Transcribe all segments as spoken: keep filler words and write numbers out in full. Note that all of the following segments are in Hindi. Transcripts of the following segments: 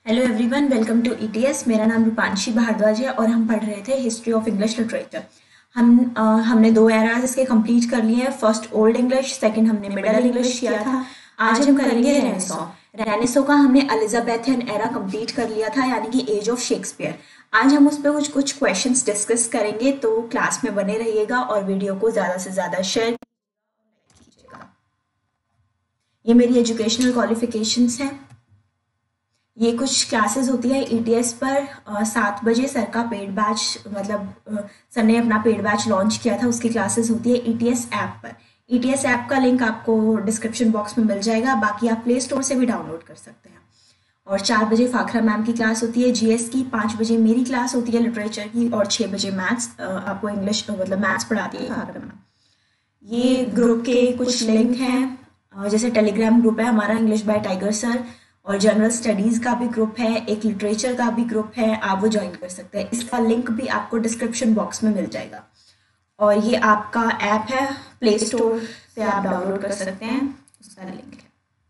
Hello everyone, welcome to ETS. मेरा नाम रूपांशी भारद्वाज है और हम पढ़ रहे थे हिस्ट्री ऑफ इंग्लिश लिटरेचर। हम अ, हमने दो एराज इसके कंप्लीट कर लिए हैं। फर्स्ट ओल्ड इंग्लिश, सेकंड हमने मिडल इंग्लिश किया था। आज हम करेंगे रेनेसॉ। रेनेसॉ का हमने एलिजाबेथियन एरा कंप्लीट कर लिया था, यानी कि एज ऑफ शेक्सपियर। आज हम उस पर कुछ कुछ क्वेश्चंस डिस्कस करेंगे, तो क्लास में बने रहिएगा और वीडियो को ज़्यादा से ज़्यादा शेयर कीजिएगा। ये मेरी एजुकेशनल क्वालिफिकेशंस हैं। ये कुछ क्लासेस होती है ईटीएस पर। सात बजे सर का पेड बैच, मतलब अ, सर ने अपना पेड बैच लॉन्च किया था, उसकी क्लासेस होती है ईटीएस ऐप पर। ईटीएस ऐप का लिंक आपको डिस्क्रिप्शन बॉक्स में मिल जाएगा, बाकी आप प्ले स्टोर से भी डाउनलोड कर सकते हैं। और चार बजे फाखरा मैम की क्लास होती है जीएस की, पाँच बजे मेरी क्लास होती है लिटरेचर की, और छः बजे मैथ्स, आपको इंग्लिश मतलब मैथ्स पढ़ाती है फाखरा मैम। ये ग्रुप के कुछ लिंक हैं, अ, जैसे टेलीग्राम ग्रुप है हमारा इंग्लिश बाय टाइगर सर, और जनरल स्टडीज़ का भी ग्रुप है, एक लिटरेचर का भी ग्रुप है, आप वो ज्वाइन कर सकते हैं। इसका लिंक भी आपको डिस्क्रिप्शन बॉक्स में मिल जाएगा। और ये आपका ऐप है, प्ले स्टोर से आप डाउनलोड कर सकते हैं, उसका लिंक है।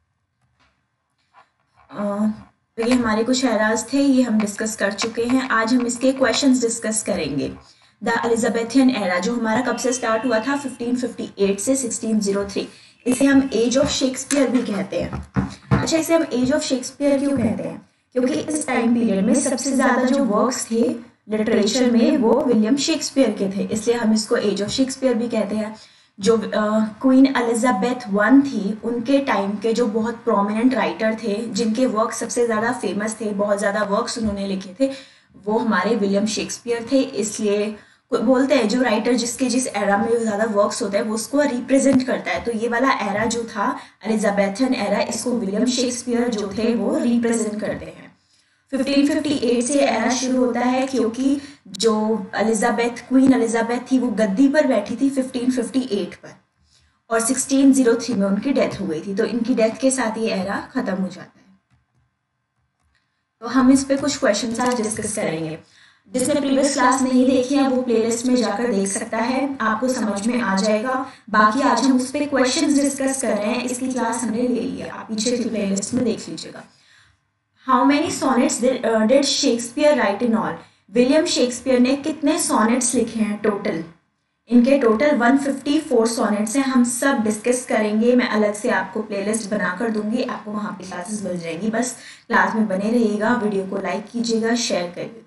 अ, तो ये हमारे कुछ एराज थे, ये हम डिस्कस कर चुके हैं। आज हम इसके क्वेश्चंस डिस्कस करेंगे। द एलिजाबेथियन एरा जो हमारा कब से स्टार्ट हुआ था, फिफ्टीन फिफ्टी एट से सिक्सटीन ओ थ्री। इसे हम एज ऑफ शेक्सपियर भी कहते हैं। अच्छा, इसे हम एज ऑफ शेक्सपियर क्यों कहते हैं? क्योंकि इस टाइम पीरियड में सबसे ज़्यादा जो वर्क्स थे लिटरेचर में वो विलियम शेक्सपियर के थे, इसलिए हम इसको एज ऑफ शेक्सपियर भी कहते हैं। जो क्वीन एलिजाबेथ वन थी, उनके टाइम के जो बहुत प्रोमिनेंट राइटर थे, जिनके वर्क सबसे ज़्यादा फेमस थे, बहुत ज़्यादा वर्क्स उन्होंने लिखे थे, वो हमारे विलियम शेक्सपियर थे। इसलिए बोलते हैं जो राइटर जिसके जिस एरा में ज़्यादा वर्क्स होता है वो उसको रिप्रेजेंट करता है। तो ये वाला एरा जो था एलिजाबेथियन एरा, इसको विलियम शेक्सपियर जो थे वो रिप्रेजेंट करते हैं। फिफ्टीन फिफ्टी एट से एरा शुरू होता है, क्योंकि जो एलिजाबेथ क्वीन एलिजाबेथ थी वो गद्दी पर बैठी थी फिफ्टीन फिफ्टी एट पर, और सिक्सटीन ओ थ्री में उनकी डेथ हो गई थी। तो इनकी डेथ के साथ ये एरा खत्म हो जाता है। तो हम इस पे कुछ क्वेश्चन आज डिस्कस करेंगे। जिसने प्रीवियस क्लास नहीं देखी है वो प्लेलिस्ट में जाकर देख सकता है, आपको समझ में आ जाएगा। बाकी आज हम उस पर क्वेश्चंस डिस्कस कर रहे हैं, इसकी क्लास हमने ले ली है, आप पीछे की प्लेलिस्ट में देख लीजिएगा। How many sonnets did Shakespeare write in all? William Shakespeare ने कितने सॉनेट्स लिखे हैं टोटल? इनके total one fifty four sonnets हैं। हम सब डिस्कस करेंगे, मैं अलग से आपको प्लेलिस्ट बनाकर दूंगी, आपको वहाँ पे क्लासेस मिल जाएंगी। बस क्लास में बने रहिएगा, वीडियो को लाइक कीजिएगा, शेयर करिएगा।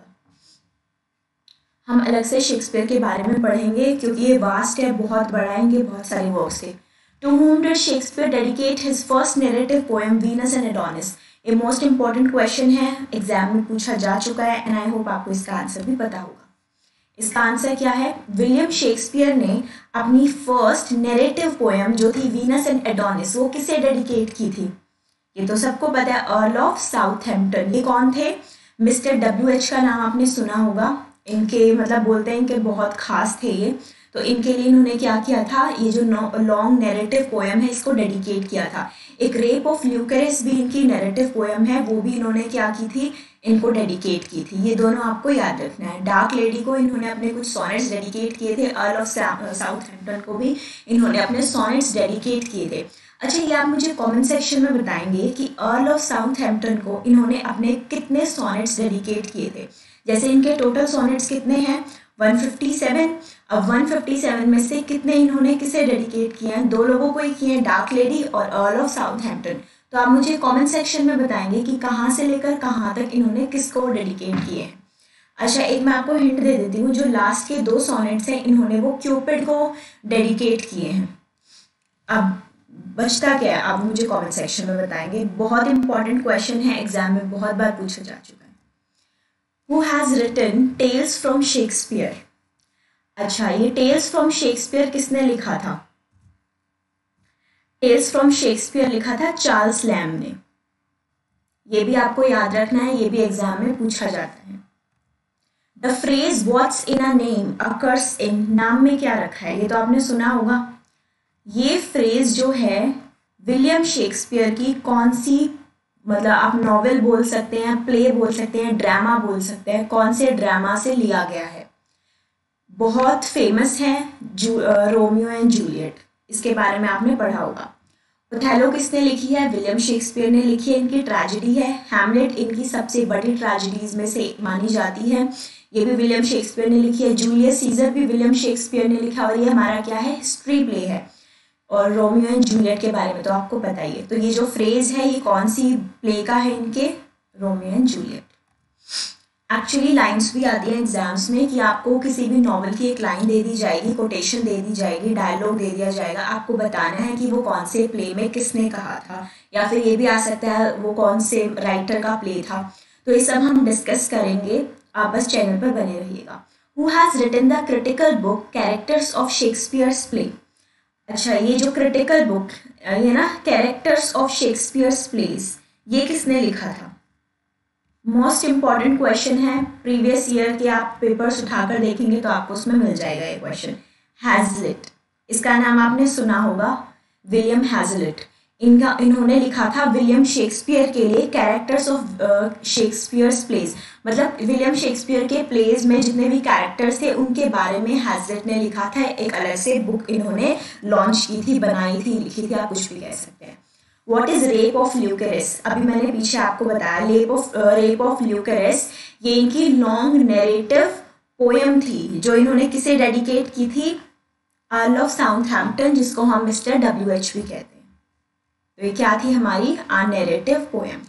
हम अलग से शेक्सपियर के बारे में पढ़ेंगे क्योंकि ये वास्ट है, बहुत बड़ा है, इनके बहुत सारे वर्क्स थे। To whom did Shakespeare dedicate his first narrative poem Venus and Adonis? ये मोस्ट इंपॉर्टेंट क्वेश्चन है, एग्जाम में पूछा जा चुका है, एंड आई होप आपको इसका आंसर भी पता होगा। इसका आंसर क्या है? विलियम शेक्सपियर ने अपनी फर्स्ट नैरेटिव पोएम जो थी वीनस एंड एडोनिस, वो किसे डेडिकेट की थी? ये तो सबको पता है, अर्ल ऑफ साउथहैम्पटन। ये कौन थे? मिस्टर डब्ल्यू एच का नाम आपने सुना होगा। इनके मतलब बोलते हैं इनके बहुत खास थे ये। तो इनके लिए इन्होंने क्या किया था, ये जो लॉन्ग नैरेटिव पोएम है इसको डेडिकेट किया था। एक रेप ऑफ ल्यूकेरिस भी इनकी नैरेटिव पोएम है, वो भी इन्होंने क्या की थी, इनको डेडिकेट की थी। ये दोनों आपको याद रखना है। डार्क लेडी को इन्होंने अपने कुछ सॉनेट्स डेडिकेट किए थे, अर्ल ऑफ साउथहैम्पटन को भी इन्होंने अपने सॉनेट्स डेडिकेट किए थे। अच्छा, ये आप मुझे कमेंट सेक्शन में बताएंगे कि अर्ल ऑफ साउथहैम्पटन को इन्होंने अपने कितने सॉनेट्स डेडिकेट किए थे। जैसे इनके टोटल सॉनेट्स कितने हैं, वन फिफ्टी सेवन। अब वन फिफ्टी सेवन में से कितने इन्होंने किसे डेडिकेट किए हैं? दो लोगों को ही किए हैं, डार्क लेडी और अर्ल ऑफ साउथहैम्पटन। तो आप मुझे कमेंट सेक्शन में बताएंगे कि कहाँ से लेकर कहाँ तक इन्होंने किसको डेडिकेट किए हैं। अच्छा, एक मैं आपको हिंट दे देती हूँ, जो लास्ट के दो सॉनेट्स हैं इन्होंने वो क्यूपिड को डेडिकेट किए हैं। अब बचता क्या है, आप मुझे कमेंट सेक्शन में बताएंगे। बहुत इंपॉर्टेंट क्वेश्चन है, एग्जाम में बहुत बार पूछा जा चुका है। Who has written Tales from Shakespeare? अच्छा, ये Tales from Shakespeare किसने लिखा था? Tales from Shakespeare लिखा था चार्ल्स लैम ने। ये भी आपको याद रखना है, ये भी एग्जाम में पूछा जाता है। The phrase What's in a name occurs in, नाम में क्या रखा है, ये तो आपने सुना होगा। ये फ्रेज जो है विलियम शेक्सपियर की कौन सी, मतलब आप नॉवेल बोल सकते हैं, प्ले बोल सकते हैं, ड्रामा बोल सकते हैं, कौन से ड्रामा से लिया गया है? बहुत फेमस है, रोमियो एंड जूलियट, इसके बारे में आपने पढ़ा होगा। ओथेलो किसने लिखी है? विलियम शेक्सपियर ने लिखी है। इनकी ट्रेजेडी है। हैमलेट इनकी सबसे बड़ी ट्रेजेडीज में से मानी जाती है, ये भी विलियम शेक्सपियर ने लिखी है। जूलियस सीजर भी विलियम शेक्सपियर ने लिखा, और ये हमारा क्या है? हिस्ट्री प्ले है। और रोमियो एंड जूलियट के बारे में तो आपको पता ही है। तो ये जो फ्रेज है ये कौन सी प्ले का है? इनके Romeo and Juliet. Actually lines भी आती हैं एग्जाम्स में कि आपको किसी भी नॉवल की एक लाइन दे दी जाएगी, कोटेशन दे दी जाएगी, डायलॉग दे दिया जाएगा, आपको बताना है कि वो कौन से प्ले में किसने कहा था, या फिर ये भी आ सकता है वो कौन से राइटर का प्ले था। तो ये सब हम डिस्कस करेंगे, आप बस चैनल पर बने रहिएगा। Who has written the critical book characters of Shakespeare's play? अच्छा, ये जो क्रिटिकल बुक ये ना कैरेक्टर्स ऑफ शेक्सपियर्स प्लेस, ये किसने लिखा था? मोस्ट इम्पॉर्टेंट क्वेश्चन है, प्रीवियस ईयर के आप पेपर्स उठाकर देखेंगे तो आपको उसमें मिल जाएगा ये क्वेश्चन। हैजलिट, इसका नाम आपने सुना होगा, विलियम हैजलिट। इनका इन्होंने लिखा था विलियम शेक्सपियर के लिए कैरेक्टर्स ऑफ शेक्सपियर्स प्लेस, मतलब विलियम शेक्सपियर के प्लेस में जितने भी कैरेक्टर्स थे उनके बारे में हैजलिट ने लिखा था। एक अलग से बुक इन्होंने लॉन्च की थी, बनाई थी, लिखी थी, आप कुछ भी कह सकते हैं। What is rape of Lucrece? अभी मैंने पीछे आपको बताया rape of rape of Lucrece, ये इनकी लॉन्ग नैरेटिव पोएम थी जो इन्होंने किसे डेडिकेट की थी? अर्ल ऑफ साउथहैम्पटन, जिसको हम मिस्टर डब्ल्यू एच भी कहते हैं। तो ये क्या थी हमारी? A narrative poem.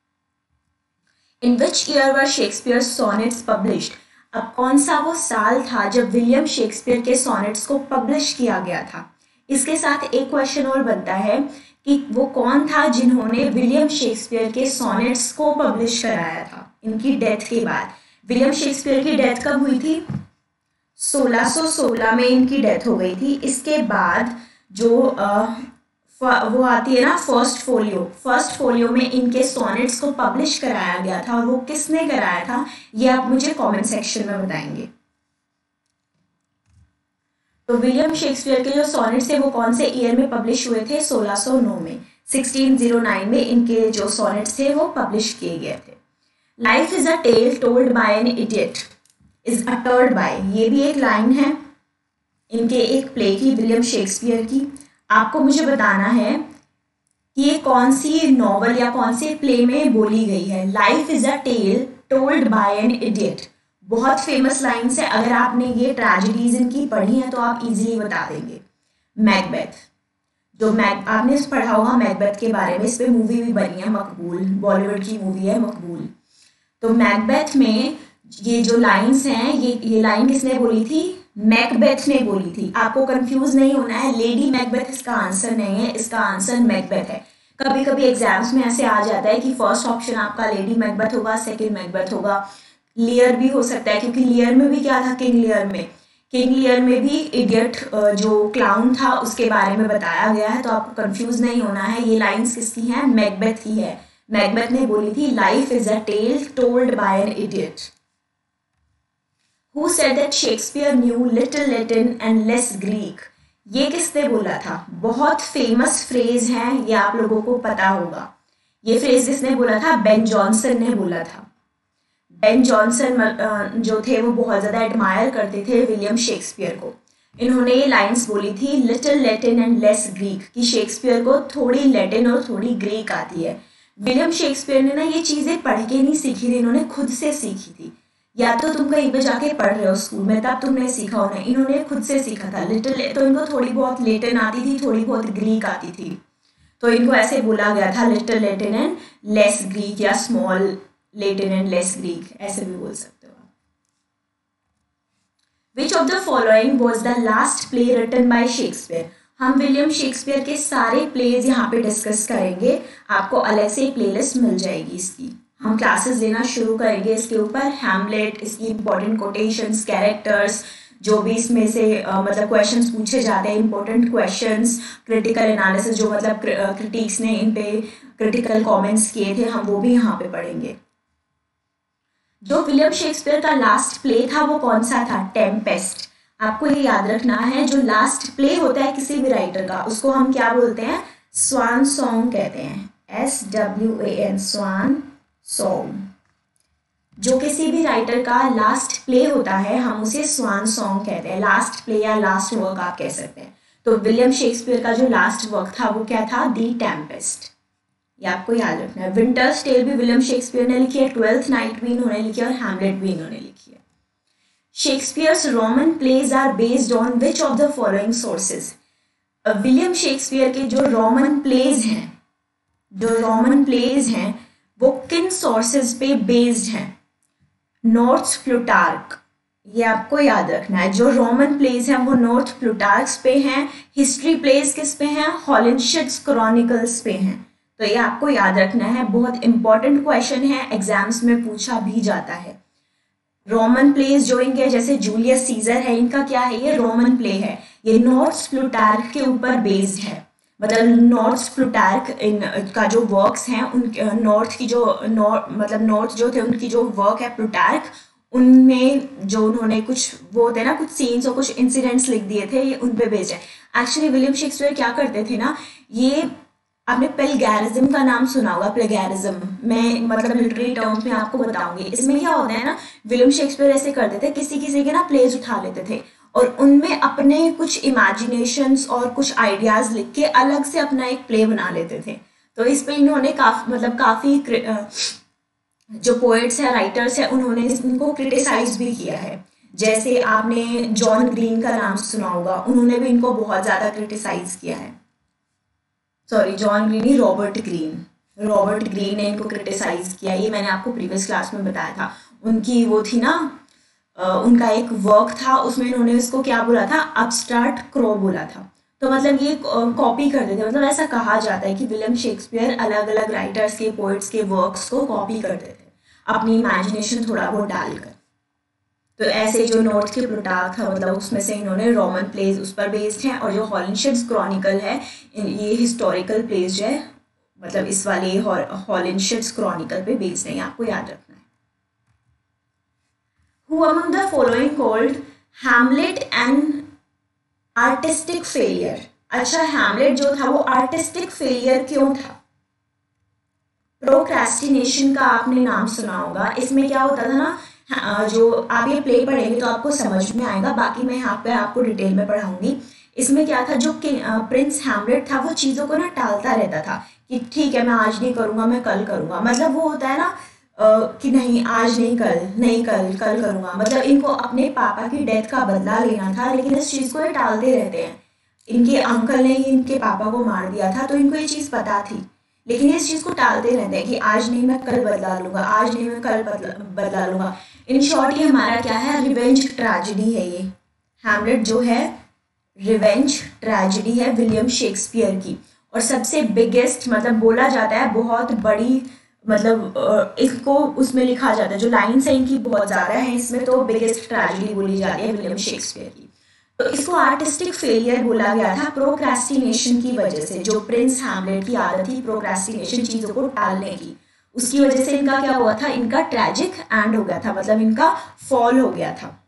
In which year were Shakespeare sonnets published? अब कौन सा वो साल था जब विलियम शेक्सपियर के सोनेट्स को पब्लिश किया गया था? इसके साथ एक क्वेश्चन और बनता है कि वो कौन था जिन्होंने विलियम शेक्सपियर के सोनेट्स को पब्लिश कराया था इनकी डेथ के बाद। विलियम शेक्सपियर की डेथ कब हुई थी? सोलह सौ सोलह में इनकी डेथ हो गई थी। इसके बाद जो आ, वो आती है ना फर्स्ट फोलियो, फर्स्ट फोलियो में इनके सोनेट्स को पब्लिश कराया गया था, और वो किसने कराया था ये आप मुझे कमेंट सेक्शन में बताएंगे। तो विलियम शेक्सपियर के जो सोनेट्स थे वो कौन से ईयर में पब्लिश हुए थे? सोलह सौ नौ में, सोलह सौ नौ में इनके जो सोनेट्स थे वो पब्लिश किए गए थे। Life is a tale told by an idiot is uttered by, ये भी एक लाइन है इनके एक प्ले की, विलियम शेक्सपियर की। आपको मुझे बताना है कि ये कौन सी नॉवल या कौन से प्ले में बोली गई है। Life is a tale told by an idiot, बहुत फेमस लाइन्स है, अगर आपने ये ट्रेजेडीज इनकी पढ़ी हैं तो आप इजीली बता देंगे। मैकबेथ, जो मैक आपने पढ़ा होगा मैकबेथ के बारे में, इस पर मूवी भी बनी है, मकबूल, बॉलीवुड की मूवी है मकबूल। तो मैकबेथ में ये जो लाइन्स हैं, ये ये लाइन किसने बोली थी? मैकबेथ ने बोली थी। आपको कंफ्यूज नहीं होना है, लेडी मैकबेथ इसका आंसर नहीं है, इसका आंसर मैकबेथ है। कभी कभी एग्जाम्स में ऐसे आ जाता है कि फर्स्ट ऑप्शन आपका लेडी मैकबेथ होगा, सेकेंड मैकबेथ होगा, लियर भी हो सकता है, क्योंकि लियर में भी क्या था? किंग लियर में किंग लियर में भी इडियट जो क्लाउन था उसके बारे में बताया गया है, तो आपको कंफ्यूज नहीं होना है। ये लाइंस किसकी हैं? मैकबेथ की है। मैकबेथ ने बोली थी life is a tale told by an idiot. Who said that Shakespeare knew little Latin and less Greek? ये किसने बोला था? बहुत फेमस फ्रेज है, ये आप लोगों को पता होगा। ये फ्रेज किसने बोला था? बेन जॉनसन ने बोला था। बेन जॉनसन जो थे वो बहुत ज़्यादा एडमायर करते थे विलियम शेक्सपियर को। इन्होंने ये लाइंस बोली थी little Latin and less Greek, कि शेक्सपियर को थोड़ी लैटिन और थोड़ी ग्रीक आती है। विलियम शेक्सपियर ने ना ये चीज़ें पढ़ के नहीं सीखी थी, इन्होंने खुद से सीखी थी। या तो तुम कहीं पे जाके पढ़ रहे हो स्कूल में, तब तुमने सीखा होना, इन्होंने खुद से सीखा था। लिटिल तो इनको थोड़ी बहुत लैटिन आती थी, थोड़ी बहुत ग्रीक आती थी, तो इनको ऐसे बोला गया था little Latin and less Greek, या small Latin and less Greek, ऐसे भी बोल सकते हो आप। Which of the following was the last play written by Shakespeare? हम विलियम शेक्सपियर के सारे प्लेज यहाँ पे डिस्कस करेंगे, आपको अलग से प्लेलिस्ट मिल जाएगी इसकी। हम क्लासेस लेना शुरू करेंगे इसके ऊपर। हैमलेट, इसकी इंपॉर्टेंट कोटेशंस, कैरेक्टर्स, जो भी इसमें से uh, मतलब क्वेश्चंस पूछे जाते हैं, इंपॉर्टेंट क्वेश्चंस, क्रिटिकल एनालिसिस, जो मतलब क्रिटिक्स ने इन पे क्रिटिकल कमेंट्स किए थे, हम वो भी यहाँ पे पढ़ेंगे। जो विलियम शेक्सपियर का लास्ट प्ले था वो कौन सा था? टेम्पेस्ट। आपको ये याद रखना है, जो लास्ट प्ले होता है किसी भी राइटर का उसको हम क्या बोलते हैं? स्वान सॉन्ग कहते हैं, S W A N, swan song. जो किसी भी राइटर का लास्ट प्ले होता है हम उसे स्वान सॉन्ग कहते हैं, लास्ट प्ले या लास्ट वर्क आप कह सकते हैं। तो विलियम शेक्सपियर का जो लास्ट वर्क था वो क्या था, दी टेम्पेस्ट। ये आपको याद रखना है। विंटर्स टेल भी विलियम शेक्सपियर ने लिखी है, ट्वेल्थ नाइट भी इन्होंने लिखी है और हैमलेट भी इन्होंने लिखी है। Shakespeare's Roman plays are based on which of the following sources. William Shakespeare के जो रोमन प्लेज हैं जो रोमन प्लेज हैं वो किन सोर्सेज पे बेस्ड हैं? नॉर्थ प्लूटार्क, ये आपको याद रखना है। जो रोमन प्लेज हैं वो नॉर्थ प्लूटार्क्स पे हैं। हिस्ट्री प्लेज किस पे हैं? हॉलिनशिट्स क्रॉनिकल्स पे हैं। तो ये आपको याद रखना है, बहुत इंपॉर्टेंट क्वेश्चन है, एग्जाम्स में पूछा भी जाता है। रोमन प्लेज जो इनके, जैसे जूलियस सीजर है, इनका क्या है, ये रोमन प्ले है, ये नॉर्थ प्लूटार्क के ऊपर बेस्ड है। मतलब नॉर्थ प्लूटार्क इन का जो वर्क्स हैं उन नॉर्थ की जो नॉर्थ मतलब नॉर्थ जो थे उनकी जो वर्क है प्लूटार्क, उनमें जो उन्होंने कुछ वो होते हैं ना, कुछ सीन्स और कुछ इंसिडेंट्स लिख दिए थे, ये उन पे बेस्ड है। एक्चुअली विलियम शेक्सपियर क्या करते थे ना, ये आपने प्लेगैरिज्म का नाम सुना होगा। प्लेगैरिज्म मैं मतलब लिटरेरी टर्म्स में आपको बताऊंगी। इसमें क्या होता है ना, विलियम शेक्सपियर ऐसे करते थे, किसी किसी के ना प्लेज उठा लेते थे और उनमें अपने कुछ इमेजिनेशंस और कुछ आइडियाज लिख के अलग से अपना एक प्ले बना लेते थे। तो इस पे इन्होंने काफी मतलब काफी जो पोएट्स है, राइटर्स है, उन्होंने इनको क्रिटिसाइज भी किया है। जैसे आपने जॉन ग्रीन का नाम सुना होगा, उन्होंने भी इनको बहुत ज्यादा क्रिटिसाइज किया है। सॉरी जॉन ग्रीन ही, रॉबर्ट ग्रीन रॉबर्ट ग्रीन ने इनको क्रिटिसाइज किया। ये मैंने आपको प्रीवियस क्लास में बताया था। उनकी वो थी ना, आ, उनका एक वर्क था, उसमें इन्होंने इसको क्या बोला था, अपस्टार्ट क्रो बोला था। तो मतलब ये कॉपी करते थे। मतलब ऐसा कहा जाता है कि विलियम शेक्सपियर अलग अलग राइटर्स के, पोइट्स के वर्क्स को कॉपी करते थे अपनी इमेजिनेशन थोड़ा बहुत डालकर। तो ऐसे जो नॉर्थ के प्लूटार्क था, मतलब उसमें से इन्होंने रोमन प्लेज उस पर बेस्ड हैं, और जो हॉलिनशिट्स क्रॉनिकल है ये हिस्टोरिकल प्लेज जो है, मतलब इस वाले हॉलिनशिट्स क्रॉनिकल पे बेस्ड है, आपको याद रखना है। Who among the following called Hamlet an artistic failure? अच्छा, हैमलेट जो था वो आर्टिस्टिक फेलियर क्यों था? प्रोक्रेस्टिनेशन का आपने नाम सुना होगा। इसमें क्या होता था ना, जो आप ये प्ले पढ़ेंगे तो आपको समझ में आएगा, बाकी मैं यहाँ पे आपको डिटेल में पढ़ाऊंगी। इसमें क्या था, जो प्रिंस हैमलेट था वो चीज़ों को ना टालता रहता था कि ठीक है मैं आज नहीं करूँगा, मैं कल करूँगा। मतलब वो होता है ना uh, कि नहीं आज नहीं, कल नहीं, कल कल करूँगा। मतलब इनको अपने पापा की डेथ का बदला लेना था, लेकिन इस चीज़ को ये टालते रहते हैं। इनके अंकल ने ही इनके पापा को मार दिया था, तो इनको ये चीज़ पता थी, लेकिन इस चीज़ को टालते रहते हैं कि आज नहीं मैं कल बदला लूँगा, आज नहीं मैं कल बदला लूँगा। इन शॉर्ट ये हमारा क्या है, रिवेंज ट्रेजेडी है। ये हैमलेट जो है रिवेंज ट्रेजेडी है विलियम शेक्सपियर की, और सबसे बिगेस्ट मतलब बोला जाता है बहुत बड़ी, मतलब इसको उसमें लिखा जाता है, जो लाइन्स है इनकी बहुत ज़्यादा है इसमें, तो बिगेस्ट ट्रेजेडी बोली जाती है विलियम शेक्सपियर की। तो इसको आर्टिस्टिक फेलियर बोला गया था प्रोक्रेस्टिनेशन की वजह से। जो प्रिंस हैमलेट की आदत थी प्रोक्रेस्टिनेशन, चीज़ों को टालने की, उसकी वजह से इनका क्या हुआ था, इनका ट्रैजिक एंड हो गया था, मतलब इनका फॉल हो गया था।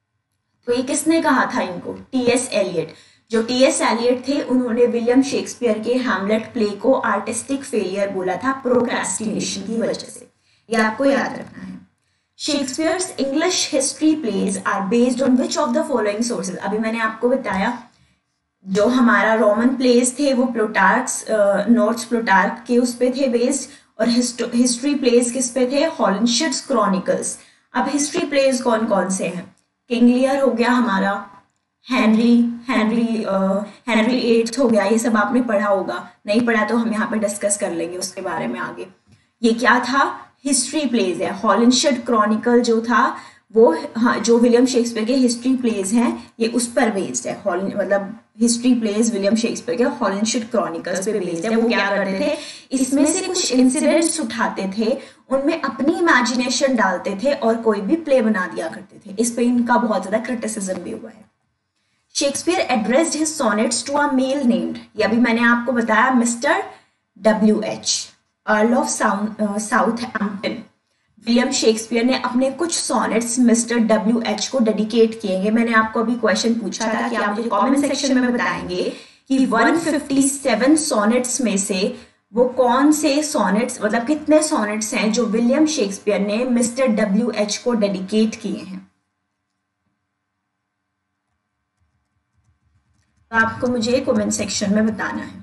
तो ये किसने कहा था इनको? T S Eliot. जो टी एस एलियट थे उन्होंने विलियम शेक्सपियर के हैमलेट प्ले को आर्टिस्टिक फेलियर बोला था प्रोक्रेस्टिनेशन की वजह से। ये आपको याद रखना है। Shakespeare's English history plays are based on which of the following sources? अभी मैंने आपको बताया जो हमारा रोमन प्लेज थे वो प्लूटार्क्स, नॉर्थ प्लूटार्क के उस पे थे बेस्ड, और हिस्ट्री प्लेज किस पे थे? Holinshed's chronicles. अब हिस्ट्री प्लेज कौन कौन से हैं? किंग लियर हो गया हमारा, हेनरी हेनरी हेनरी एट्थ हो गया, ये सब आपने पढ़ा होगा, नहीं पढ़ा तो हम यहाँ पे डिस्कस कर लेंगे उसके बारे में आगे। ये क्या था? हिस्ट्री प्लेज है। हॉलिनशिट क्रॉनिकल जो था वो, हाँ, जो विलियम शेक्सपियर के हिस्ट्री प्लेज हैं ये उस पर बेस्ड है। हॉलिन मतलब हिस्ट्री प्लेज विलियम शेक्सपियर के हॉलिनशिट क्रॉनिकल्स पे बेस्ड है। वो क्या करते थे, इसमें से कुछ इंसिडेंट्स उठाते थे, उनमें अपनी इमेजिनेशन डालते थे और कोई भी प्ले बना दिया करते थे। इस पे इनका बहुत ज्यादा क्रिटिसिज्म भी हुआ है। Shakespeare addressed his sonnets to a male named, ये अभी मैंने आपको बताया, mister W H, earl of Southampton. William Shakespeare ने अपने कुछ सोनेट्स मिस्टर डब्ल्यू एच को डेडिकेट किए हैं। मैंने आपको अभी क्वेश्चन पूछा था कि आप मुझे कमेंट सेक्शन में बताएंगे कि एक सौ सत्तावन सोनेट्स में से वो कौन से सोनेट्स, मतलब कितने सोनेट्स हैं जो विलियम शेक्सपियर ने मिस्टर डब्ल्यू एच को डेडिकेट किए हैं। आपको मुझे कमेंट सेक्शन में बताना है।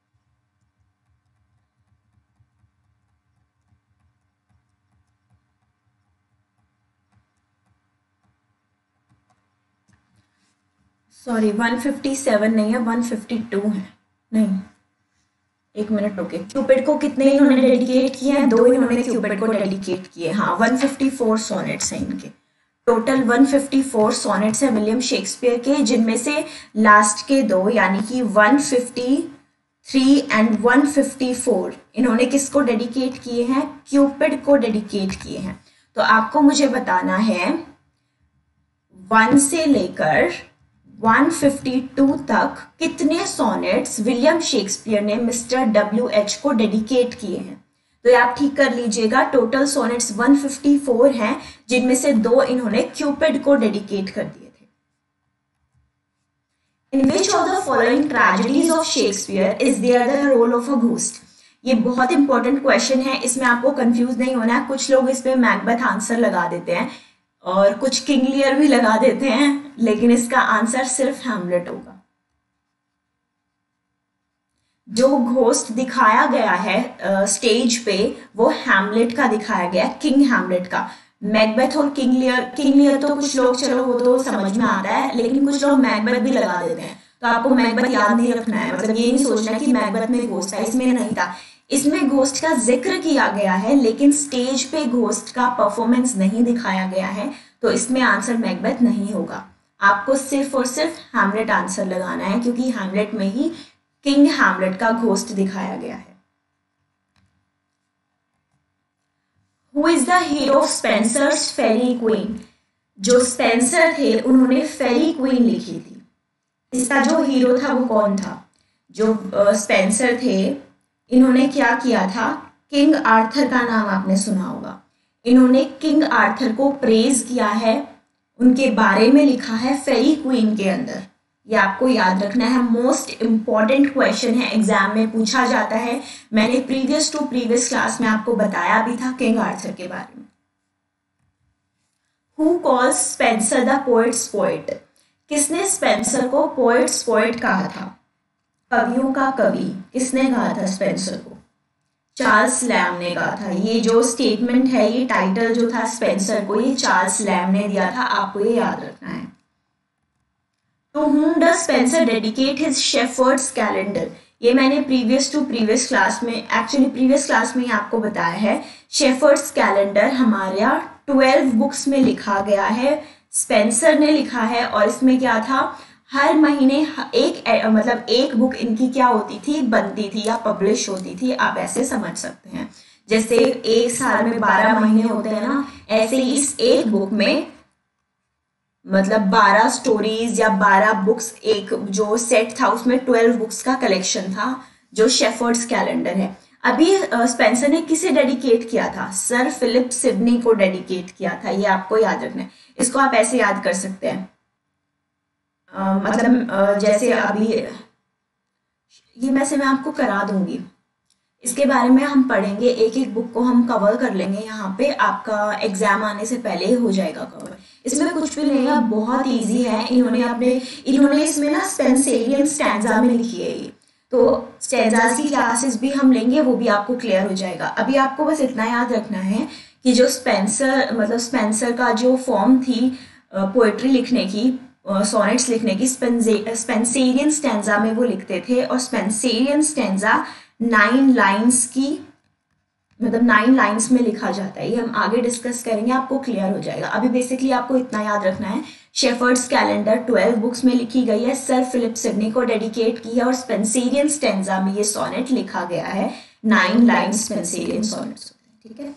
सॉरी वन फिफ्टी सेवन नहीं है, वन फिफ्टी टू है। नहीं, एक मिनट रुके। क्यूपिड को कितने इन्होंने डेडिकेट किए हैं? दो इन्होंने क्यूपिड को डेडिकेट किए। हाँ, वन फिफ्टी फोर सोनेट्स हैं इनके। Total one fifty four sonnets हैं विलियम शेक्सपियर के, जिनमें से लास्ट के दो यानी कि one fifty three and one fifty four इन्होंने किसको डेडिकेट किए हैं? क्यूपिड को डेडिकेट किए हैं। तो आपको मुझे बताना है वन से लेकर वन फिफ्टी टू तक कितने सोनेट्स विलियम शेक्सपियर ने मिस्टर डब्ल्यू एच को डेडिकेट किए हैं। तो ये आप ठीक कर लीजिएगा। Total sonnets one fifty four हैं, जिनमें से दो इन्होंने क्यूपिड को डेडिकेट कर दिए थे। In which of the following tragedies of Shakespeare is there the role of a ghost? ये बहुत इंपॉर्टेंट क्वेश्चन है, इसमें आपको कंफ्यूज नहीं होना है। कुछ लोग इसमें मैकबेथ आंसर लगा देते हैं और कुछ किंग लियर भी लगा देते हैं, लेकिन इसका आंसर सिर्फ हैमलेट होगा। जो घोस्ट दिखाया गया है स्टेज पे वो हैमलेट का दिखाया गया, किंग हैमलेट का। मैकबेथ और किंग लियर, किंग लियर तो कुछ लोग चलो वो तो समझ में आता है, लेकिन कुछ लोग मैकबेथ भी लगा देते हैं। तो आपको मैकबेथ याद नहीं रखना है, मतलब ये नहीं सोचना कि मैकबेथ में घोस्ट था, इसमें नहीं था। इसमें घोस्ट का जिक्र किया गया है, लेकिन स्टेज पे घोस्ट का परफॉर्मेंस नहीं दिखाया गया है, तो इसमें आंसर मैकबेथ नहीं होगा। आपको सिर्फ और सिर्फ हैमलेट आंसर लगाना है, क्योंकि हैमलेट में ही किंग हैमलेट का घोस्ट दिखाया गया है। Who is the hero of Spenser's Faerie Queene? जो स्पेंसर थे उन्होंने फेरी क्वीन लिखी थी। इसका जो हीरो था वो कौन था? जो स्पेंसर थे इन्होंने क्या किया था? किंग आर्थर का नाम आपने सुना होगा। इन्होंने किंग आर्थर को प्रेज किया है, उनके बारे में लिखा है फेरी क्वीन के अंदर। ये आपको याद रखना है, मोस्ट इम्पॉर्टेंट क्वेश्चन है, एग्जाम में पूछा जाता है। मैंने प्रीवियस टू प्रीवियस क्लास में आपको बताया भी था किंग आर्थर के बारे में। Who calls Spenser the poet's poet? किसने स्पेंसर को पोएट्स पोएट कहा था? कवियों का कवि किसने कहा था स्पेंसर को? चार्ल्स लैम ने कहा था। ये जो स्टेटमेंट है, ये टाइटल जो था स्पेंसर को, ये चार्ल्स लैम ने दिया था, आपको ये याद रखना है। To whom does Spencer dedicate his Shepherd's Calendar? ये मैंने प्रीवियस टू प्रीवियस क्लास में, एक्चुअली प्रीवियस क्लास में ही आपको बताया है। शेफर्ड्स कैलेंडर हमारा ट्वेल्व बुक्स में लिखा गया है, स्पेंसर ने लिखा है। और इसमें क्या था, हर महीने एक मतलब एक बुक इनकी क्या होती थी, बनती थी या पब्लिश होती थी। आप ऐसे समझ सकते हैं, जैसे एक साल में बारह महीने होते हैं ना, ऐसे ही इस एक बुक में मतलब बारह स्टोरीज या बारह बुक्स, एक जो सेट था उसमें ट्वेल्व बुक्स का कलेक्शन था, जो शेफर्ड्स कैलेंडर है। अभी स्पेंसर ने किसे डेडिकेट किया था? सर फिलिप सिडनी को डेडिकेट किया था। ये आपको याद रखना है, इसको आप ऐसे याद कर सकते हैं। आ, मतलब आ, जैसे अभी ये मैसे मैं आपको करा दूंगी, इसके बारे में हम पढ़ेंगे, एक एक बुक को हम कवर कर लेंगे यहाँ पे, आपका एग्जाम आने से पहले ही हो जाएगा कवर। इसमें कुछ भी नहीं है, बहुत इजी है। इन्होंने अपने इन्होंने इसमें ना स्पेंसेरियन स्टैंजा में लिखी है ये, तो स्टैंजास की क्लासेस भी हम लेंगे, वो भी आपको क्लियर हो जाएगा। अभी आपको बस इतना याद रखना है कि जो स्पेंसर मतलब स्पेंसर का जो फॉर्म थी पोएट्री लिखने की, सोनेट्स लिखने की, स्पेंसेरियन स्टैंजा में वो लिखते थे। और स्पेंसेरियन स्टैंजा नाइन लाइन्स की मतलब नाइन लाइन्स में लिखा जाता है। ये हम आगे डिस्कस करेंगे, आपको क्लियर हो जाएगा। अभी बेसिकली आपको इतना याद रखना है, शेफर्ड्स कैलेंडर ट्वेल्व बुक्स में लिखी गई है, सर फिलिप सिडनी को डेडिकेट की है, और स्पेंसेरियन स्टैंजा में ये सोनेट लिखा गया है। नाइन लाइन्स स्पेंसेरियन सोनेट्स, ठीक है।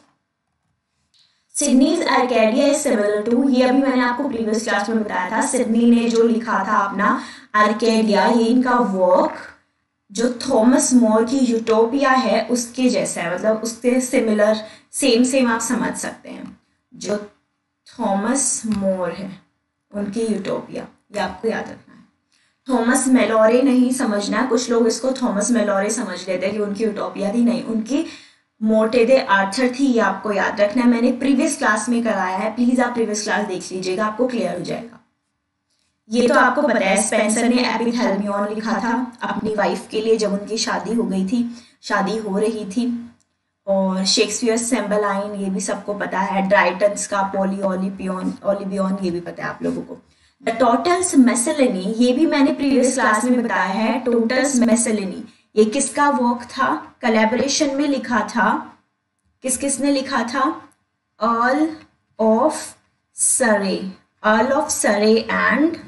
Sidney's Arcadia is similar to, ये अभी मैंने आपको प्रीवियस क्लास में बताया था, सिडनी ने जो लिखा था अपना आर्केडिया, ये इनका वर्क जो थॉमस मोर की यूटोपिया है उसके जैसा है, मतलब उसके सिमिलर, सेम सेम आप समझ सकते हैं। जो थॉमस मोर है उनकी यूटोपिया, ये आपको याद रखना है। थॉमस मेलोरे नहीं समझना, कुछ लोग इसको थॉमस मेलोरे समझ लेते हैं कि उनकी यूटोपिया थी, नहीं, उनकी मोटे दे आर्थर थी, ये आपको याद रखना है। मैंने प्रीवियस क्लास में कराया है, प्लीज आप प्रीवियस क्लास देख लीजिएगा, आपको क्लियर हो जाएगा। ये तो आपको पता है, स्पेंसर ने एपिथैल्मियन लिखा था अपनी वाइफ के लिए जब उनकी शादी हो गई थी, शादी हो रही थी। और शेक्सपियर सेम्बलाइन, ये भी सबको पता है। ड्राइटन्स का पॉली ओलिपियन ओलिबियन, ये भी पता है आप लोगों को। द टोटल्स मेसेलिनी, ये भी मैंने प्रीवियस क्लास में बताया है। टोटल्स मेसेलिनी ये किसका वर्क था? कोलैबोरेशन में लिखा था। किस किसने लिखा था? Earl of Surrey, earl of Surrey and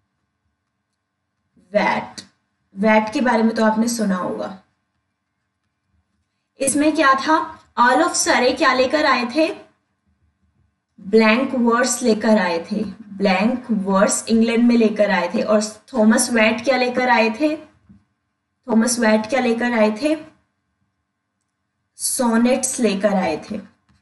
Wyatt. Wyatt के बारे में तो आपने सुना होगा। इसमें क्या था? अर्ल ऑफ सरे क्या लेकर आए थे? ब्लैंक वर्स लेकर आए थे। ब्लैंक वर्स इंग्लैंड में लेकर आए थे। और थॉमस वैट क्या लेकर आए थे? थॉमस वैट क्या लेकर आए थे? सोनेट्स लेकर आए थे।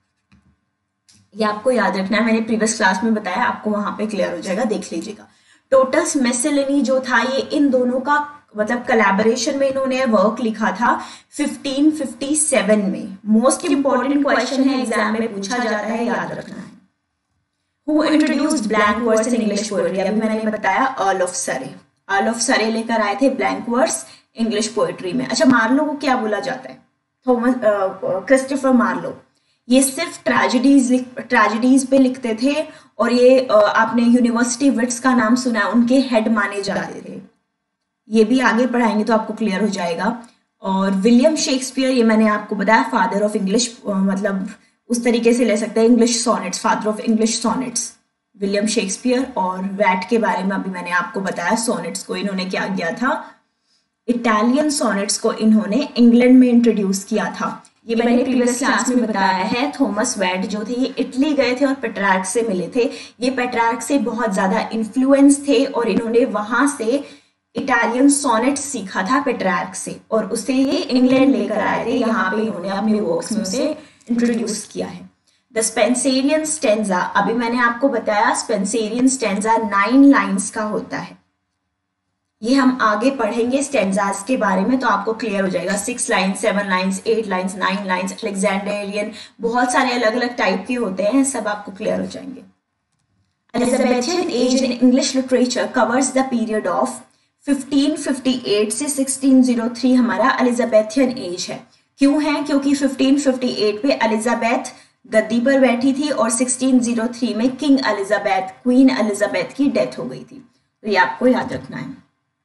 ये आपको याद रखना है, मैंने प्रीवियस क्लास में बताया, आपको वहां पे क्लियर हो जाएगा, देख लीजिएगा। टोटल्स मेसेलिनी जो था ये इन दोनों का मतलब कोलैबोरेशन में इन्होंने वर्क लिखा था फिफ्टीन फिफ्टी सेवन में। मोस्ट इंपॉर्टेंट क्वेश्चन है, एग्जाम में पूछा जाता है, याद रखना है। Who introduced blank verse in English poetry? अभी मैंने बताया earl of Surrey. Earl of Surrey लेकर आए थे ब्लैंक वर्स इंग्लिश पोएट्री में। अच्छा, मार्लो को क्या बोला जाता है? Thomas Christopher Marlowe. ये सिर्फ ट्रेजेडीज ट्रेजेडीज पे लिखते थे और ये uh, आपने यूनिवर्सिटी विट्स का नाम सुना है, उनके हेड माने जाते थे। ये भी आगे पढ़ाएंगे तो आपको क्लियर हो जाएगा। और विलियम शेक्सपियर, ये मैंने आपको बताया फादर ऑफ इंग्लिश, मतलब उस तरीके से ले सकते हैं, English sonnets, father of English sonnets William Shakespeare. और वैट के बारे में अभी मैंने आपको बताया, सॉनेट्स को इन्होंने क्या किया था? इटालियन सॉनेट्स को इन्होंने इंग्लैंड में इंट्रोड्यूस किया था। ये मैंने प्रीवियस क्लास में बताया है। थॉमस वैट जो थे ये इटली गए थे और पेट्रार्क से मिले थे। ये पेट्रार्क से बहुत ज्यादा इन्फ्लुएंस थे और इन्होंने वहां से इटालियन सोनेट सीखा था पेट्रार्क से, और उसे ये इंग्लैंड लेकर आए थे। यहाँ पे इन्होंने अपने वर्क्स में उसे इंट्रोड्यूस किया है। द स्पेंसेरियन स्टेंजा, अभी मैंने आपको बताया स्पेंसेरियन स्टेंजा नाइन लाइंस का होता है। ये हम आगे पढ़ेंगे स्टेंजास के बारे में तो आपको क्लियर हो जाएगा। Six lines, seven lines, eight lines, nine lines, Alexandrian, बहुत सारे अलग अलग टाइप के होते हैं, सब आपको क्लियर हो जाएंगे। Elizabethan age in English literature covers the period of fifteen fifty eight से सिक्सटीन ओ थ्री हमारा एलिजाबेथियन एज है। क्यों है? क्योंकि फिफ्टीन फिफ्टी एट पे एलिजाबेथ गद्दी पर बैठी थी और सिक्सटीन ओ थ्री में किंग एलिजाबेथ, क्वीन एलिजाबेथ की डेथ हो गई थी। तो ये आपको याद रखना है।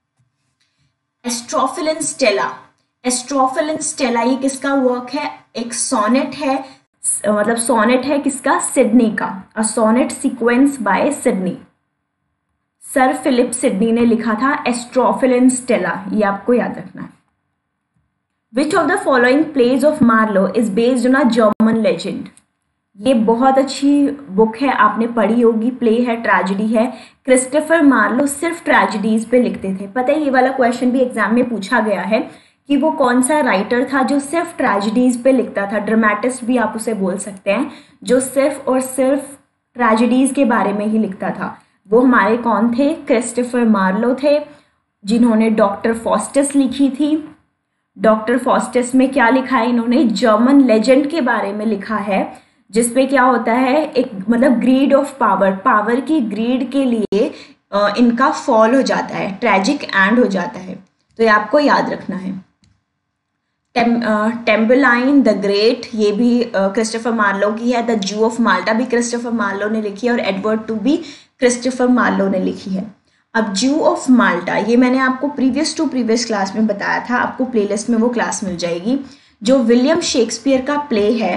एस्ट्रोफिलन स्टेला, एस्ट्रोफिलन स्टेला ये किसका वर्क है? एक सोनेट है, मतलब सोनेट है किसका? सिडनी का। A sonnet sequence by Sidney, sir Philip Sidney ने लिखा था एस्ट्रोफिलन स्टेला, ये आपको याद रखना है। Which of the following plays of Marlowe is based on a German legend? ये बहुत अच्छी बुक है, आपने पढ़ी होगी, प्ले है, ट्रेजेडी है। क्रिस्टोफर मार्लो सिर्फ ट्रेजेडीज पे लिखते थे। पता है ये वाला क्वेश्चन भी एग्जाम में पूछा गया है कि वो कौन सा राइटर था जो सिर्फ ट्रेजेडीज पे लिखता था, ड्रामेटिस्ट भी आप उसे बोल सकते हैं, जो सिर्फ और सिर्फ ट्रेजेडीज के बारे में ही लिखता था। वो हमारे कौन थे? क्रिस्टोफर मार्लो थे, जिन्होंने डॉक्टर फॉस्टस लिखी थी। डॉक्टर फॉस्टस में क्या लिखा है इन्होंने? जर्मन लेजेंड के बारे में लिखा है, जिसपे क्या होता है, एक मतलब ग्रीड ऑफ पावर, पावर की ग्रीड के लिए इनका फॉल हो जाता है, ट्रेजिक एंड हो जाता है। तो ये आपको याद रखना है। टेम, टेम्बलाइन द ग्रेट, ये भी क्रिस्टोफर मार्लो की है। द जू ऑफ माल्टा भी क्रिस्टोफर मार्लो ने लिखी है और एडवर्ड टू भी क्रिस्टोफर मार्लो ने लिखी है। अब जू ऑफ माल्टा ये मैंने आपको प्रीवियस टू प्रीवियस क्लास में बताया था, आपको प्लेलिस्ट में वो क्लास मिल जाएगी। जो विलियम शेक्सपियर का प्ले है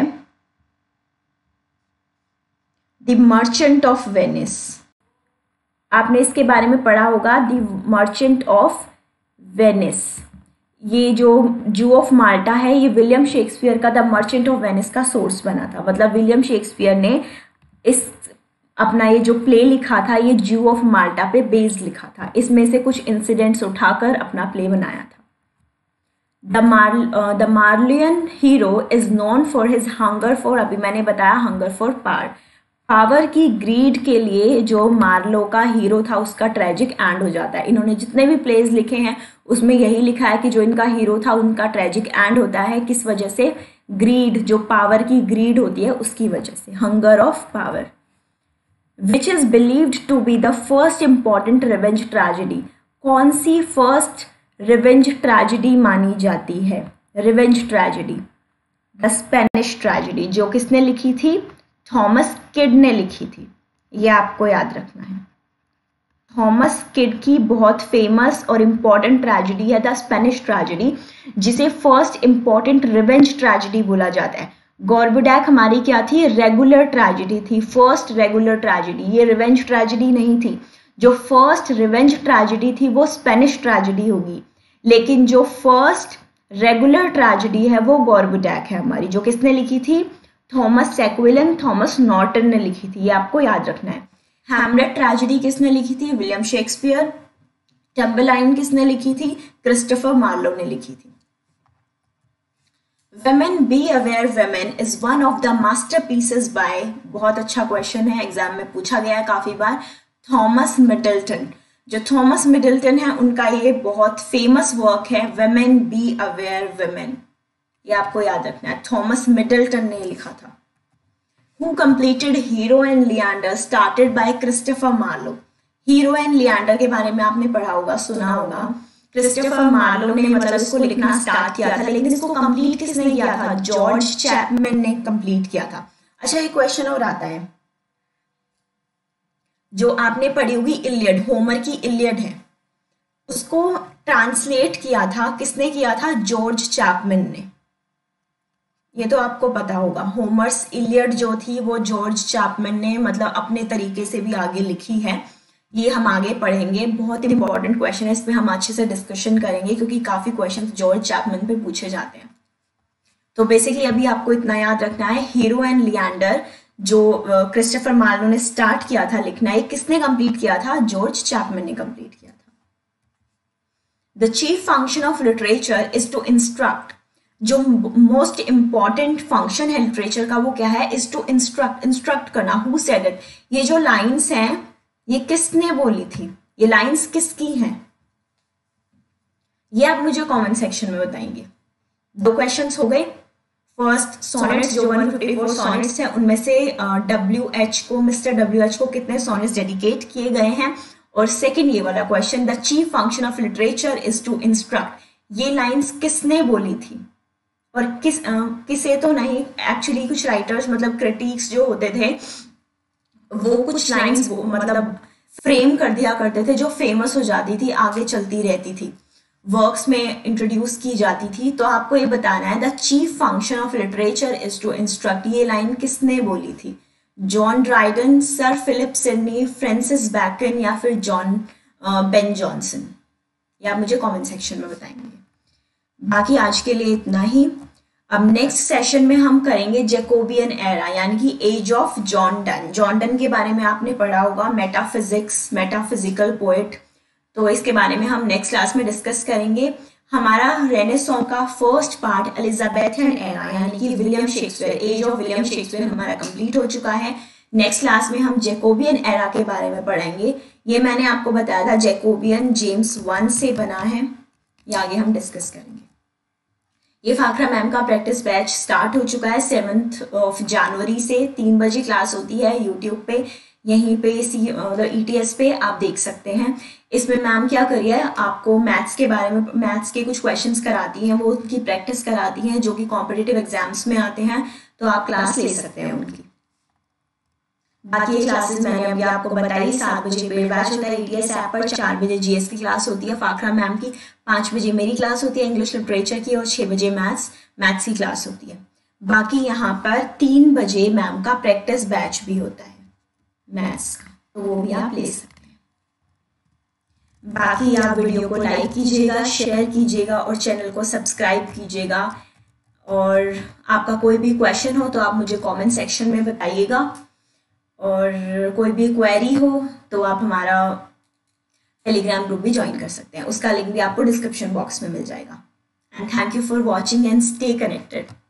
द मर्चेंट ऑफ वेनिस, आपने इसके बारे में पढ़ा होगा, द मर्चेंट ऑफ वेनिस। ये जो जू ऑफ माल्टा है ये विलियम शेक्सपियर का द मर्चेंट ऑफ वेनिस का सोर्स बना था। मतलब विलियम शेक्सपियर ने इस अपना ये जो प्ले लिखा था ये जू ऑफ माल्टा पे बेस्ड लिखा था, इसमें से कुछ इंसिडेंट्स उठाकर अपना प्ले बनाया था। The Marl the Marlovian hero is known for his hunger for, अभी मैंने बताया हंगर फॉर पावर, पावर की ग्रीड के लिए जो मार्लो का हीरो था उसका ट्रेजिक एंड हो जाता है। इन्होंने जितने भी प्लेज लिखे हैं उसमें यही लिखा है कि जो इनका हीरो था उनका ट्रेजिक एंड होता है, किस वजह से? ग्रीड, जो पावर की ग्रीड होती है उसकी वजह से, hunger of power. Which is believed to be the first important revenge tragedy, कौन सी फर्स्ट रिवेंज ट्रेजेडी मानी जाती है? Revenge tragedy the Spanish tragedy, जो किसने लिखी थी? थॉमस किड ने लिखी थी, ये आपको याद रखना है। थॉमस किड की बहुत फेमस और इम्पॉर्टेंट ट्रेजेडी है द स्पेनिश ट्रेजेडी, जिसे फर्स्ट इम्पॉर्टेंट रिवेंज ट्रेजेडी बोला जाता है। गॉर्बुडैक हमारी क्या थी? रेगुलर ट्रेजेडी थी, फर्स्ट रेगुलर ट्रेजेडी, ये रिवेंज ट्रेजेडी नहीं थी। जो फर्स्ट रिवेंज ट्रेजेडी थी वो स्पेनिश ट्रेजेडी होगी, लेकिन जो फर्स्ट रेगुलर ट्रेजेडी है वो गॉर्बुडैक है हमारी, जो किसने लिखी थी? थॉमस सेक्विलन, थॉमस नॉर्टन ने लिखी थी, ये आपको याद रखना है। हैमलेट ट्रेजेडी किसने लिखी थी? William Shakespeare. टम्बलाइन किसने लिखी थी? क्रिस्टोफर मार्लो ने लिखी थी। Women Be Aware Women is one of the masterpieces by, बहुत अच्छा क्वेश्चन है, एग्जाम में पूछा गया है काफी बार, थॉमस मिडल्टन। जो थॉमस मिडल्टन है उनका ये बहुत फेमस वर्क है Women Be Aware Women, ये आपको याद रखना है, थॉमस मिडल्टन ने लिखा था। Who completed Hero and Leander started by Christopher Marlowe। Hero and Leander के बारे में आपने पढ़ा होगा, सुना होगा। क्रिस्टोफर मार्लो ने मतलब इसको लिखना स्टार्ट किया था, लेकिन इसको कंप्लीट किसने किया था? जॉर्ज चैपमैन ने कंप्लीट किया था। अच्छा, एक क्वेश्चन और आता है, जो आपने पढ़ी होगी इलियड, होमर की इलियड है, उसको ट्रांसलेट किया था किसने किया था? जॉर्ज चैपमैन ने, ये तो आपको पता होगा। होमर्स इलियड जो थी वो जॉर्ज चैपमैन ने मतलब अपने तरीके से भी आगे लिखी है, ये हम आगे पढ़ेंगे। बहुत ही इंपॉर्टेंट क्वेश्चन है, इस पे हम अच्छे से डिस्कशन करेंगे क्योंकि काफी क्वेश्चन जॉर्ज चैपमैन पे पूछे जाते हैं। तो बेसिकली अभी आपको इतना याद रखना है, हीरो एंड लियांडर जो क्रिस्टोफर मार्लो ने स्टार्ट किया था लिखना, ये किसने कंप्लीट किया था? जॉर्ज चैपमैन ने कंप्लीट किया था। The chief function of literature is to instruct, जो मोस्ट इंपॉर्टेंट फंक्शन है लिटरेचर का वो क्या है? इज टू इंस्ट्रक्ट, इंस्ट्रक्ट करना। हु सेड इट, ये जो लाइन्स हैं ये किसने बोली थी? ये लाइंस किसकी हैं? ये आप मुझे कमेंट सेक्शन में बताएंगे। दो क्वेश्चंस हो गए। फर्स्ट, सोनेट्स जो एक सौ चौवन सोनेट्स हैं उनमें से डब्ल्यू एच को, मिस्टर डब्ल्यू एच को कितने सोनेट्स डेडिकेट किए गए हैं? और सेकंड ये वाला question, the chief function of literature is to instruct, ये लाइंस किसने बोली थी? और किस uh, किसे तो नहीं, एक्चुअली कुछ राइटर्स मतलब क्रिटिक्स जो होते थे वो कुछ लाइंस वो मतलब फ्रेम कर दिया करते थे जो फेमस हो जाती थी, आगे चलती रहती थी, वर्क्स में इंट्रोड्यूस की जाती थी। तो आपको ये बताना है the chief function of literature is to instruct, ये लाइन किसने बोली थी? John Dryden, sir Philip Sidney, Francis Bacon या फिर जॉन बेन जॉनसन? ये आप मुझे कमेंट सेक्शन में बताएंगे। बाकी आज के लिए इतना ही। अब नेक्स्ट सेशन में हम करेंगे जैकोबियन एरा, यानी कि age of John Donne. John Donne के बारे में आपने पढ़ा होगा, मेटाफिजिक्स, मेटाफिजिकल पोएट, तो इसके बारे में हम नेक्स्ट क्लास में डिस्कस करेंगे। हमारा रेनेसॉ का फर्स्ट पार्ट एलिजाबेथियन एरा यानी कि William Shakespeare, age of William Shakespeare हमारा कंप्लीट हो चुका है। नेक्स्ट क्लास में हम जैकोबियन एरा के बारे में पढ़ेंगे। ये मैंने आपको बताया था जैकोबियन जेम्स वन से बना है, ये आगे हम डिस्कस करेंगे। ये फाखरा मैम का प्रैक्टिस बैच स्टार्ट हो चुका है सेवन्थ ऑफ जनवरी से, तीन बजे क्लास होती है यूट्यूब पे, यहीं पे सी ई टी एस पे आप देख सकते हैं। इसमें मैम क्या करी है, आपको मैथ्स के बारे में, मैथ्स के कुछ क्वेश्चंस कराती हैं, वो उनकी प्रैक्टिस कराती हैं जो कि कॉम्पिटिटिव एग्जाम्स में आते हैं, तो आप क्लास ले सकते हैं उनकी। बाकी ये क्लासेस मैंने अभी आपको बताई, सात बजे पेड बैच होता है ईटीएस ऐप पर, चार बजे जीएस की क्लास होती है फाखरा मैम की, पाँच बजे मेरी क्लास होती है इंग्लिश लिटरेचर की, और छः बजे मैथ्स मैथ्स की क्लास होती है। बाकी यहाँ पर तीन बजे मैम का प्रैक्टिस बैच भी होता है मैथ्स का, तो वो भी आप ले सकते हैं। बाकी आप वीडियो को लाइक कीजिएगा, शेयर कीजिएगा और चैनल को सब्सक्राइब कीजिएगा। और आपका कोई भी क्वेश्चन हो तो आप मुझे कमेंट सेक्शन में बताइएगा, और कोई भी क्वेरी हो तो आप हमारा टेलीग्राम ग्रुप भी ज्वाइन कर सकते हैं, उसका लिंक भी आपको डिस्क्रिप्शन बॉक्स में मिल जाएगा। And thank you for watching and stay connected.